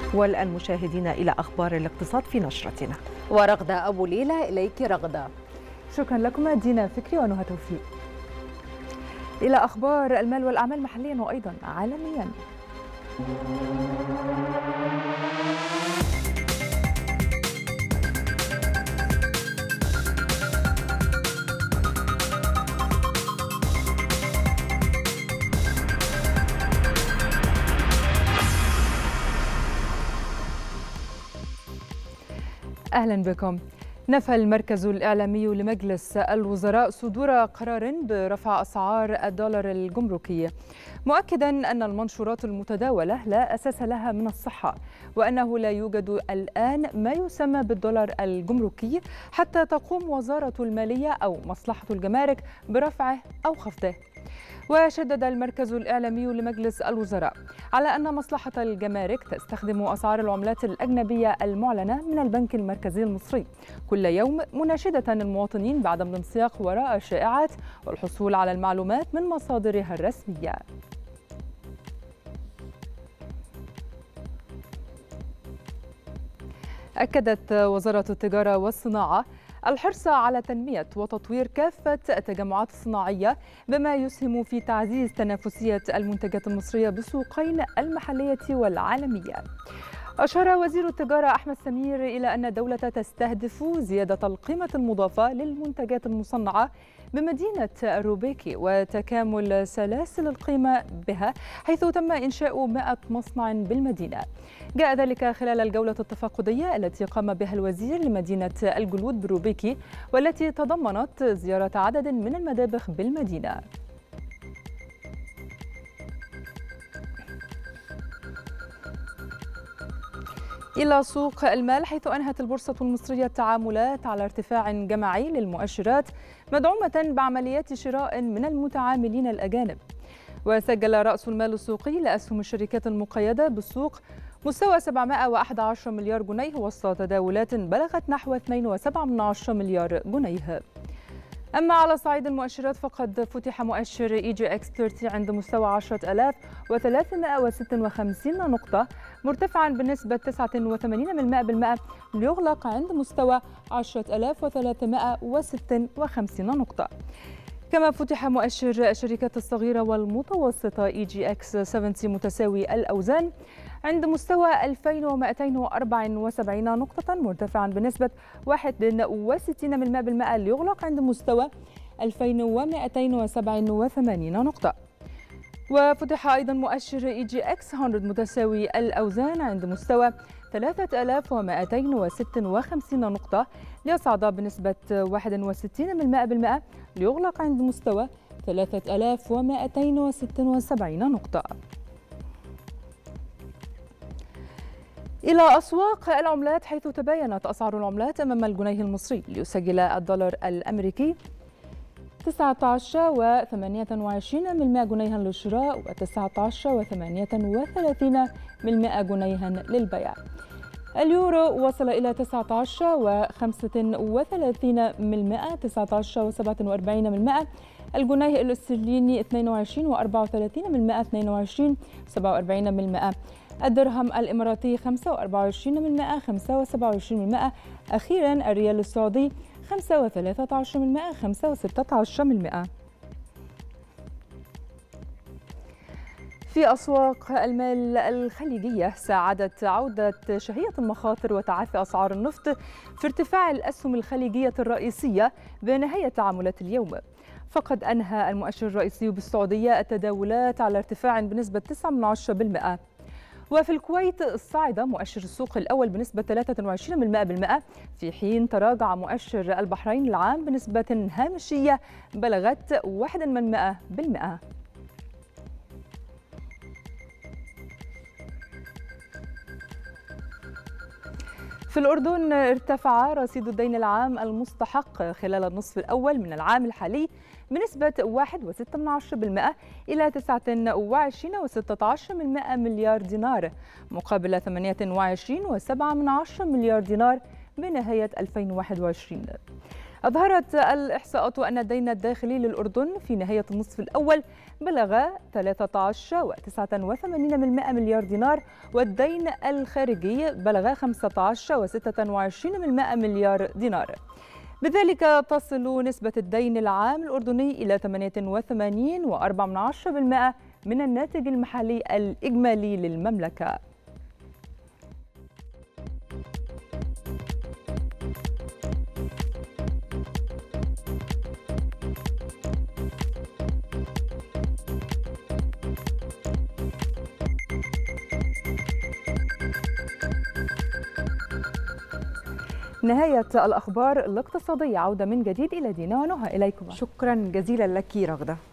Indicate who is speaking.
Speaker 1: والآن مشاهدينا إلى أخبار الاقتصاد في نشرتنا.
Speaker 2: ورغدة أبو ليلى، إليك رغدة.
Speaker 3: شكرا لكم دينا فكري ونهى توفيق. إلى أخبار المال والأعمال محليا وأيضا عالميا. أهلا بكم. نفى المركز الإعلامي لمجلس الوزراء صدور قرار برفع أسعار الدولار الجمركي، مؤكدا أن المنشورات المتداولة لا أساس لها من الصحة، وأنه لا يوجد الآن ما يسمى بالدولار الجمركي حتى تقوم وزارة المالية أو مصلحة الجمارك برفعه أو خفضه. وشدد المركز الإعلامي لمجلس الوزراء على أن مصلحة الجمارك تستخدم أسعار العملات الأجنبية المعلنة من البنك المركزي المصري كل يوم، مناشدة المواطنين بعدم الانسياق وراء الشائعات والحصول على المعلومات من مصادرها الرسمية. أكدت وزارة التجارة والصناعة الحرص على تنمية وتطوير كافة التجمعات الصناعية بما يسهم في تعزيز تنافسية المنتجات المصرية بالسوقين المحلية والعالمية. أشار وزير التجارة أحمد سمير إلى أن الدولة تستهدف زيادة القيمة المضافة للمنتجات المصنعة بمدينة روبيكي وتكامل سلاسل القيمة بها، حيث تم إنشاء 100 مصنع بالمدينة. جاء ذلك خلال الجولة التفقدية التي قام بها الوزير لمدينة الجلود بروبيكي، والتي تضمنت زيارة عدد من المدابغ بالمدينة. إلى سوق المال، حيث أنهت البورصة المصرية التعاملات على ارتفاع جماعي للمؤشرات مدعومة بعمليات شراء من المتعاملين الأجانب. وسجل رأس المال السوقي لأسهم الشركات المقيدة بالسوق مستوى 711 مليار جنيه وسط تداولات بلغت نحو 2.7 مليار جنيه. أما على صعيد المؤشرات فقد فتح مؤشر EGX 30 عند مستوى 10,356 نقطة، مرتفعا بنسبة 89% ليغلق عند مستوى 10,356 نقطة. كما فتح مؤشر الشركات الصغيرة والمتوسطة EGX 70 متساوي الأوزان عند مستوى 2274 نقطة، مرتفعا بنسبة 61% ليغلق عند مستوى 2287 نقطة. وفتح أيضا مؤشر EGX 100 متساوي الأوزان عند مستوى 3256 نقطة، ليصعد بنسبة 61% ليغلق عند مستوى 3276 نقطة. إلى أسواق العملات، حيث تباينت أسعار العملات أمام الجنيه المصري، ليسجل الدولار الأمريكي 19.28 جنيها للشراء و19.38 جنيها للبيع. اليورو وصل إلى 19.35 الجنيه الاسترليني 22.34 الدرهم الإماراتي 25.27 أخيرا الريال السعودي 5.13 في أسواق المال الخليجية، ساعدت عودة شهية المخاطر وتعافي أسعار النفط في ارتفاع الأسهم الخليجية الرئيسية بنهاية تعاملات اليوم. فقد أنهى المؤشر الرئيسي بالسعودية التداولات على ارتفاع بنسبة 9%. وفي الكويت صعد مؤشر السوق الأول بنسبة 23%، في حين تراجع مؤشر البحرين العام بنسبة هامشية بلغت 1%. في الأردن ارتفع رصيد الدين العام المستحق خلال النصف الأول من العام الحالي بنسبة 1.6% إلى 29.16 مليار دينار، مقابل 28.7 مليار دينار بنهاية 2021. أظهرت الإحصاءات أن الدين الداخلي للأردن في نهاية النصف الأول بلغ 13.89 مليار دينار، والدين الخارجي بلغ 15.26 مليار دينار. بذلك تصل نسبة الدين العام الأردني إلى 88.4% من الناتج المحلي الإجمالي للمملكة. نهاية الأخبار الاقتصادية. عودة من جديد إلى دينا ونهى، إليكم.
Speaker 1: شكرا جزيلا لك رغدة.